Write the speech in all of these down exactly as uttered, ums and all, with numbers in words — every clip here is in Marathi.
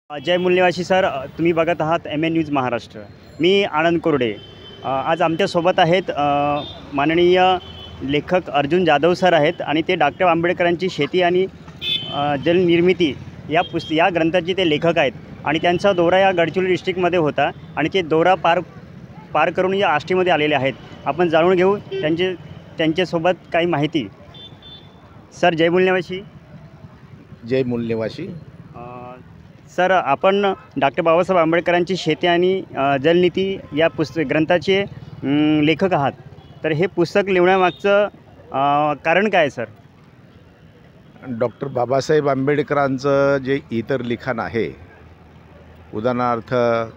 जय मूल्यवासी सर, तुम्ही बघत आहात एम एन न्यूज महाराष्ट्र. मी आनंद कोरडे. अ, आज आमच्यासोबत आहेत अ, माननीय लेखक अर्जुन जाधव सर आहेत आणि ते डॉक्टर आंबेडकरांची शेती आणि अ, जलनिर्मिती या पुस्त या ग्रंथाचे ते लेखक आहेत आणि त्यांचा दौरा या गडचिरोली डिस्ट्रिक्टमध्ये होता आणि ते दौरा पार पार करून या आष्टीमध्ये आलेले आहेत. आपण जाणून घेऊ त्यांचे त्यांच्यासोबत काही माहिती. सर जय मूल्यवासी. जय मूल्यवासी. सर, आपण डॉक्टर बाबासाहेब आंबेडकरांची शेती आणि अ, जलनीती या पुस्तक ग्रंथाचे अम, लेखक आहात. तर हे पुस्तक लिहिण्यामागचं अ, कारण काय आहे सर? डॉक्टर बाबासाहेब आंबेडकरांचं जे इतर लिखाण आहे, उदाहरणार्थ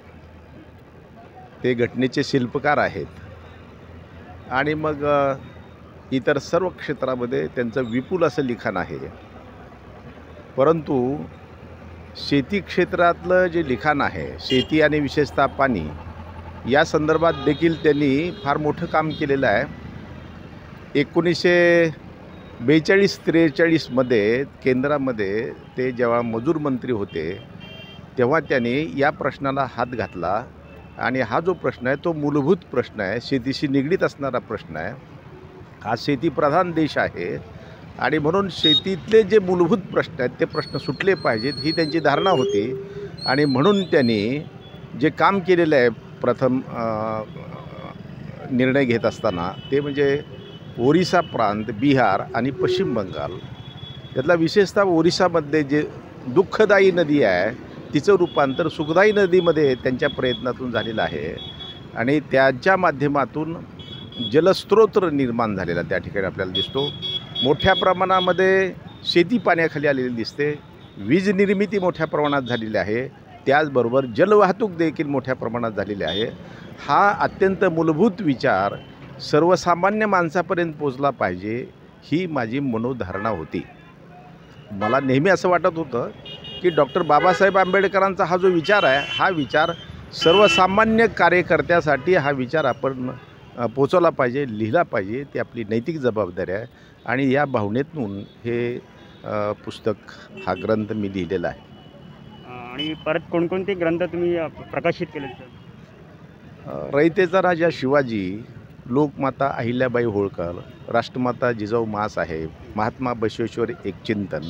ते घटनेचे शिल्पकार आहेत आणि मग अ, इतर सर्व क्षेत्रामध्ये त्यांचं विपुल असं लिखाण आहे. परंतु शेती क्षेत्रातलं जे लिखाण आहे, शेती आणि विशेषतः पाणी या संदर्भात देखील त्यांनी फार मोठं काम केलेलं आहे. एकोणीसशे बेचाळीस त्रेचाळीसमध्ये केंद्रामध्ये ते जेव्हा मजूर मंत्री होते तेव्हा त्यांनी या प्रश्नाला हात घातला आणि हा जो प्रश्न आहे तो मूलभूत प्रश्न आहे, शेतीशी निगडीत असणारा प्रश्न आहे. हा शेतीप्रधान देश आहे आणि म्हणून शेतीतले जे मूलभूत प्रश्न आहेत ते प्रश्न सुटले पाहिजेत ही त्यांची धारणा होती. आणि म्हणून त्यांनी जे काम केलेलं आहे प्रथम निर्णय घेत असताना ते म्हणजे ओरिसा प्रांत, बिहार आणि पश्चिम बंगाल यातला विशेषतः ओरिसामध्ये जे दुःखदायी नदी आहे तिचं रूपांतर सुखदायी नदीमध्ये त्यांच्या प्रयत्नातून झालेलं आहे आणि त्याच्या माध्यमातून जलस्रोत निर्माण झालेला त्या ठिकाणी आपल्याला दिसतो. मोठ्या प्रमाणामध्ये शेती पाण्याखाली आलेली दिसते, वीज निर्मिती मोठ्या प्रमाणात झालेली आहे, त्याचबरोबर जलवाहतूक देखील मोठ्या प्रमाणात झालेली आहे. हा अत्यंत मूलभूत विचार सर्वसामान्य माणसापर्यंत पोचला पाहिजे ही माझी मनोधारणा होती. मला नेहमी असं वाटत होतं की डॉक्टर बाबासाहेब आंबेडकरांचा हा जो विचार आहे हा विचार सर्वसामान्य कार्यकर्त्यासाठी हा विचार आपण पोचवला पाहिजे, लिहिला पाहिजे, ती आपली नैतिक जबाबदारी आहे. आणि या भावनेतून हे पुस्तक हा ग्रंथ मी लिहिलेला आहे. आणि परत कोणकोणते ग्रंथ तुम्ही प्रकाशित केले सर? रयतेचा राजा शिवाजी, लोकमाता अहिल्याबाई होळकर, राष्ट्रमाता जिजाऊ माँसाहेब, महात्मा बसवेश्वर एक चिंतन,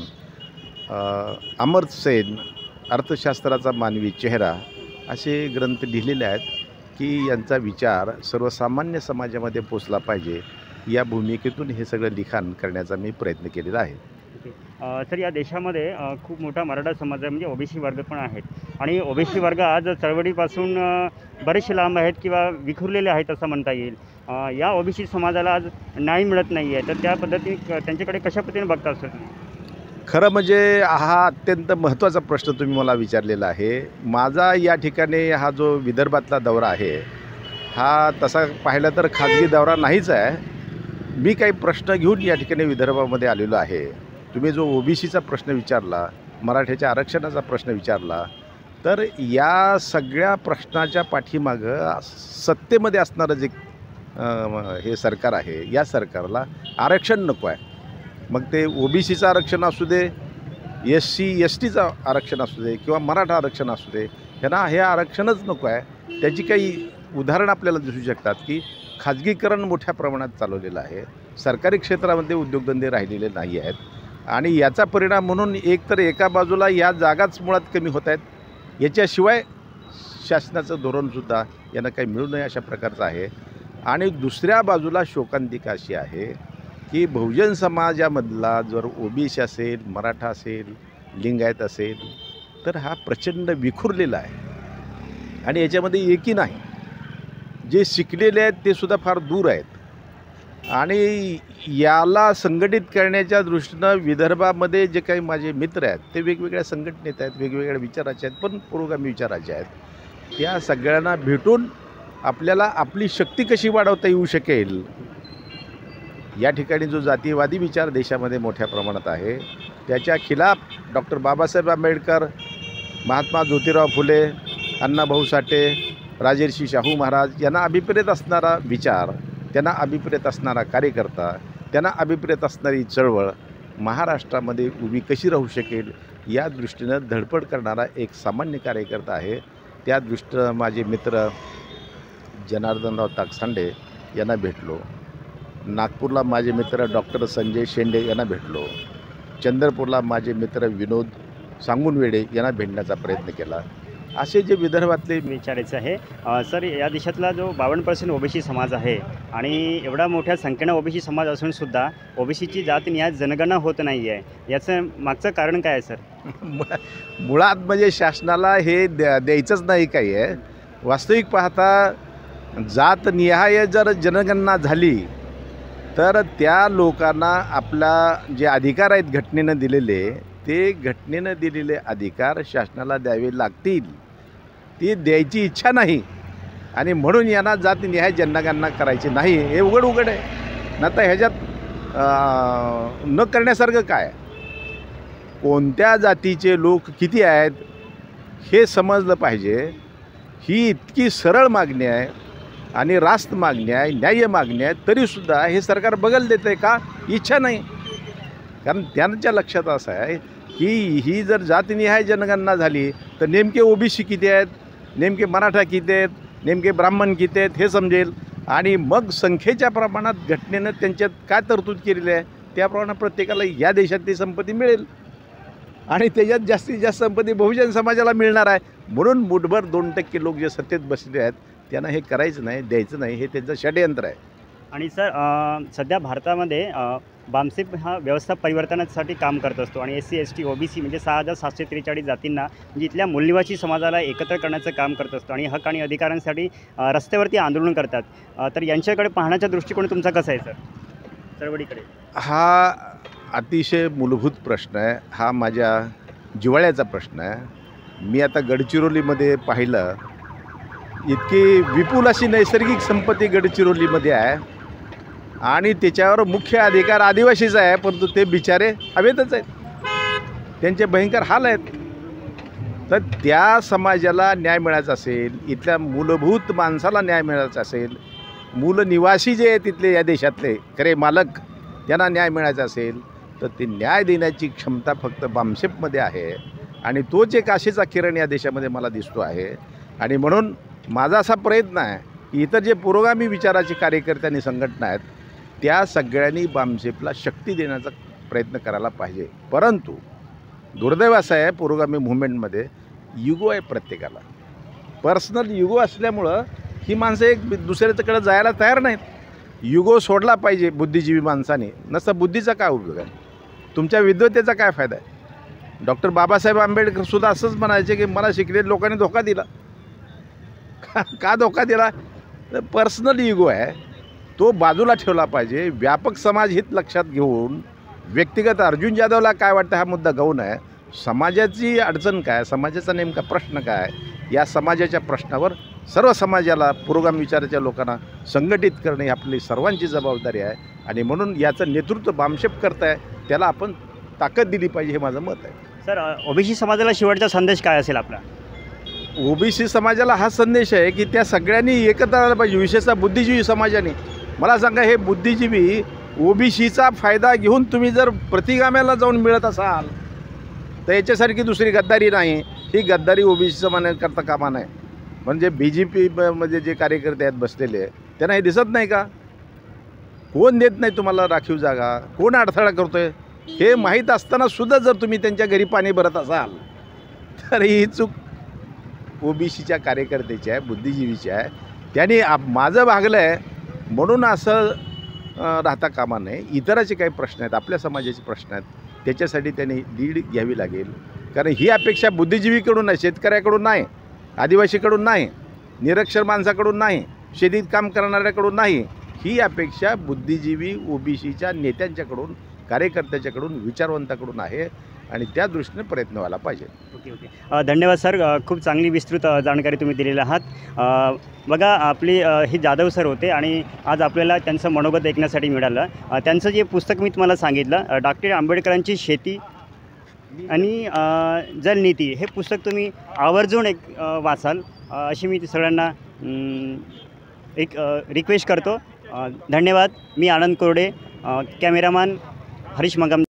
अमर्त्य सेन, अर्थशास्त्राचा मानवी चेहरा असे ग्रंथ लिहिलेले आहेत की यांचा विचार सर्वसामान्य समाजामध्ये पोचला पाहिजे. या भूमिकेतून हे सगळं लिखाण करण्याचा मी प्रयत्न केलेला आहे. सर, या देशामध्ये खूप मोठा मराठा समाज आहे, म्हणजे ओबीसी वर्ग पण आहेत आणि ओबीसी वर्ग आज चळवळीपासून बरेचसे लांब आहेत किंवा विखुरलेले आहेत असं म्हणता येईल. या ओबीसी समाजाला आज न्याय मिळत नाही आहे, तर त्या पद्धतीने त्यांच्याकडे कशा पद्धतीने बघता सर? खरं म्हणजे हा अत्यंत महत्त्वाचा प्रश्न तुम्ही मला विचारलेला आहे. माझा या ठिकाणी हा जो विदर्भातला दौरा आहे हा तसा पाहिला तर खाजगी दौरा नाहीच आहे. मी काही प्रश्न घेऊन या ठिकाणी विदर्भामध्ये आलेलो आहे. तुम्ही जो ओबीसीचा प्रश्न विचारला, मराठ्याच्या आरक्षणाचा प्रश्न विचारला, तर या सगळ्या प्रश्नाच्या पाठीमागं सत्तेमध्ये असणारं जे हे सरकार आहे, या सरकारला आरक्षण नको आहे. मग ते ओबीसीचं आरक्षण असू दे, एस सी एस टीचं आरक्षण असू दे किंवा मराठा आरक्षण असू दे, ह्यांना हे आरक्षणच नको आहे. त्याची काही उदाहरणं आपल्याला दिसू शकतात की खाजगीकरण मोठ्या प्रमाणात चालवलेलं आहे, सरकारी क्षेत्रामध्ये उद्योगधंदे राहिलेले नाही आहेत आणि याचा परिणाम म्हणून एक तर एका बाजूला या जागाच मुळात कमी होत आहेत, याच्याशिवाय शासनाचं धोरणसुद्धा यांना काही मिळू नये अशा प्रकारचं आहे. आणि दुसऱ्या बाजूला शोकांतिका अशी आहे की बहुजन समाजामधला जर ओबीसी असेल, मराठा असेल, लिंगायत असेल तर हा प्रचंड विखुरलेला आहे आणि याच्यामध्ये एकही नाही. जे शिकलेले आहेत ते सुद्धा फार दूर आहेत आणि याला संघटित करण्याच्या दृष्टीनं विदर्भामध्ये जे काही माझे मित्र आहेत ते वेगवेगळ्या संघटनेत आहेत, वेगवेगळ्या विचाराचे आहेत, पण पुरोगामी विचाराचे आहेत. त्या सगळ्यांना भेटून आपल्याला आपली शक्ती कशी वाढवता येऊ शकेल, या ठिकाणी जो जातीयवादी विचार देशामध्ये मोठ्या प्रमाणात आहे त्याच्या खिलाफ डॉक्टर बाबासाहेब आंबेडकर, महात्मा ज्योतिराव फुले, अण्णाभाऊ साठे, राजर्षी शाहू महाराज यांना अभिप्रेत असणारा विचार, त्यांना अभिप्रेत असणारा कार्यकर्ता, त्यांना अभिप्रेत असणारी चळवळ महाराष्ट्रामध्ये उभी कशी राहू शकेल या दृष्टीनं धडपड करणारा एक सामान्य कार्यकर्ता आहे. त्या दृष्टीनं माझे मित्र जनार्दनराव ताकसांडे यांना भेटलो. नागपूरला माझे मित्र डॉक्टर संजय शेंडे यांना भेटलो. चंद्रपूरला माझे मित्र विनोद सांगुनवेडे यांना भेटण्याचा प्रयत्न केला. असे जे विदर्भातले विचारायचं आहे अ, सर, या देशातला जो बावन्न पर्सेंट ओबीसी समाज आहे आणि एवढा मोठ्या संख्येनं ओबीसी समाज असूनसुद्धा ओबीसीची जातनिहाय जनगणना होत नाही आहे, याचं मागचं कारण काय आहे सर? मु- मुळात म्हणजे शासनाला हे द्या द्यायचंच नाही काही आहे. वास्तविक पाहता जातनिहाय जर जनगणना झाली तर त्या लोकांना आपला जे अधिकार आहेत घटनेनं दिलेले, ते घटनेनं दिलेले अधिकार शासनाला द्यावे लागतील. ती द्यायची इच्छा नाही आणि म्हणून यांना जातनिहाय जनगणना करायची नाही, हे उघड उघड आहे ना. तर ह्याच्यात अं, न करण्यासारखं काय? कोणत्या जातीचे लोक किती आहेत हे समजलं पाहिजे. ही इतकी सरळ मागणी आहे आणि रास्त मागणी आहे, न्याय्य मागणी आहे, तरीसुद्धा हे सरकार बगल देतं आहे का? इच्छा नाही. कारण त्यांच्या लक्षात असं आहे की ही जर जातनिहाय जनगणना झाली तर नेमके ओबीसी किती आहेत, नेमके मराठा किती आहेत, नेमके ब्राह्मण किती आहेत हे समजेल आणि मग संख्येच्या प्रमाणात घटनेनं त्यांच्यात काय तरतूद केलेली आहे त्याप्रमाणे प्रत्येकाला या देशातली संपत्ती मिळेल आणि त्याच्यात जास्तीत जास्त संपत्ती बहुजन समाजाला मिळणार आहे. म्हणून मुठभर दोन टक्के लोक जे सत्तेत बसले आहेत त्यांना हे करायचं नाही, द्यायचं नाही, हे त्यांचं षडयंत्र आहे. आणि सर, अ, सध्या भारतामध्ये अ, बामसेप हा व्यवस्था परिवर्तनासाठी काम करत असतो आणि S C S T O B C म्हणजे सहा हजार सातशे त्रेचाळीस जातींना म्हणजे इथल्या मूल्यवासी समाजाला एकत्र करण्याचं काम करत असतो आणि हक्क आणि अधिकारांसाठी अ, रस्त्यावरती आंदोलन करतात. अ, तर यांच्याकडे पाहण्याचा दृष्टिकोन तुमचा कसा आहे सर, चळवळीकडे? हा अतिशय मूलभूत प्रश्न आहे. हा माझ्या जिव्हाळ्याचा प्रश्न आहे. मी आता गडचिरोलीमध्ये पाहिलं, इतकी विपुल अशी नैसर्गिक संपत्ती गडचिरोलीमध्ये आहे आणि त्याच्यावर मुख्य अधिकार आदिवासीचा आहे, परंतु ते बिचारे हवेतच आहेत, त्यांचे भयंकर हाल आहेत. तर त्या समाजाला न्याय मिळायचा असेल, इथल्या मूलभूत माणसाला न्याय मिळायचा असेल, मूल निवासी जे आहे तिथले या देशातले खरे मालक, त्यांना न्याय मिळायचा असेल तर ते न्याय देण्याची क्षमता फक्त बामसेपमध्ये आहे आणि तोच एक आशेचा किरण या देशामध्ये मला दिसतो आहे. आणि म्हणून माझा असा प्रयत्न आहे की इतर जे पुरोगामी विचाराचे कार्यकर्ते आणि संघटना आहेत त्या सगळ्यांनी बामसेपला शक्ती देण्याचा प्रयत्न करायला पाहिजे. परंतु दुर्दैव असं आहे, पुरोगामी मुवमेंटमध्ये युगो आहे प्रत्येकाला, पर्सनल युगो असल्यामुळं ही माणसं एक दुसऱ्याकडे जायला तयार नाहीत. युगो सोडला पाहिजे बुद्धिजीवी माणसाने, नसता बुद्धीचा काय उपयोग आहे, तुमच्या विद्वत्तेचा काय फायदा आहे? डॉक्टर बाबासाहेब आंबेडकर सुद्धा असंच म्हणायचे की मला शिकलेल्या लोकांनी धोका दिला. का धोका दिला? तर पर्सनल इगो आहे, तो बाजूला ठेवला पाहिजे. व्यापक समाज हित लक्षात घेऊन व्यक्तिगत अर्जुन जाधवला काय वाटतं हा मुद्दा गौण आहे. समाजाची अडचण काय, समाजाचा नेमका प्रश्न काय, या समाजाच्या प्रश्नावर सर्व समाजाला, पुरोगामी विचाराच्या लोकांना संघटित करणे ही आपली सर्वांची जबाबदारी आहे आणि म्हणून याचं नेतृत्व बामसेप करत आहे, त्याला आपण ताकद दिली पाहिजे, हे माझं मत आहे. सर, ओबीसी समाजाला शेवटचा संदेश काय असेल आपला? ओबीसी समाजाला हा संदेश आहे की त्या सगळ्यांनी एकत्र आलं पाहिजे, विशेषतः बुद्धिजीवी समाजाने. मला सांगा, हे बुद्धिजीवी ओबीसीचा फायदा घेऊन तुम्ही जर प्रतिगाम्याला जाऊन मिळत असाल तर याच्यासारखी दुसरी गद्दारी नाही. ही गद्दारी ओबीसी समाजाने करता कामा नाही. म्हणजे बी जे पीमध्ये जे कार्यकर्ते आहेत बसलेले, त्यांना हे दिसत नाही का? कोण देत नाही तुम्हाला राखीव जागा, कोण अडथळा करतो आहे हे माहीत असताना सुद्धा जर तुम्ही त्यांच्या घरी पाणी भरत असाल तर ही चूक ओबीसीच्या कार्यकर्त्याची आहे, बुद्धिजीवीची आहे. त्यांनी आप माझं भागलं आहे म्हणून असं राहता कामा नये. इतराचे काही प्रश्न आहेत, आपल्या समाजाचे प्रश्न आहेत, त्याच्यासाठी त्यांनी लीड घ्यावी लागेल. कारण ही अपेक्षा बुद्धिजीवीकडून नाही, शेतकऱ्याकडून नाही, आदिवासीकडून नाही, निरक्षर माणसाकडून नाही, शेतीत काम करणाऱ्याकडून नाही. ही अपेक्षा बुद्धिजीवी ओबीसीच्या नेत्यांच्याकडून, कार्यकर्त्याच्याकडून, विचारवंताकडून आहे आणि त्या दृष्टीने प्रयत्न व्हायला पाहिजे. ओके ओके अ, धन्यवाद सर. अ, खूप चांगली विस्तृत अ, जाणकारी तुम्ही दिलेली आहात. अ, बघा, आपली अ, हे जाधव सर होते आणि आज आपल्याला त्यांचं मनोगत ऐकण्यासाठी मिळालं. अ, त्यांचं जे पुस्तक मी तुम्हाला सांगितलं, अ, डॉक्टर आंबेडकरांची शेती आणि अ, जलनीती, हे पुस्तक तुम्ही आवर्जून एक अ, वाचाल अ, अशी मी सगळ्यांना अम, एक अ, रिक्वेस्ट करतो. अ, धन्यवाद. मी आनंद कोरडे, अ, कॅमेरामॅन हरीश मंगम.